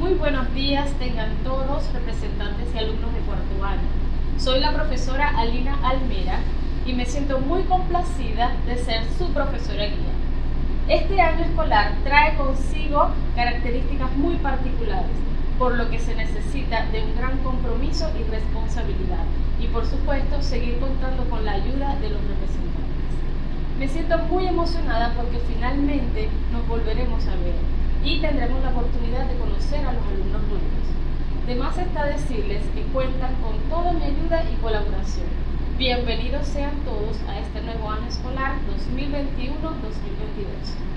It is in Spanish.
Muy buenos días tengan todos representantes y alumnos de cuarto año. Soy la profesora Alina Almera y me siento muy complacida de ser su profesora guía. Este año escolar trae consigo características muy particulares, por lo que se necesita de un gran compromiso y responsabilidad y por supuesto seguir contando con la ayuda de los representantes. Me siento muy emocionada porque finalmente nos volveremos a ver y tendremos la oportunidad de conocer a los alumnos nuevos. De más está decirles que cuentan con toda mi ayuda y colaboración. Bienvenidos sean todos a este nuevo año escolar 2021-2022.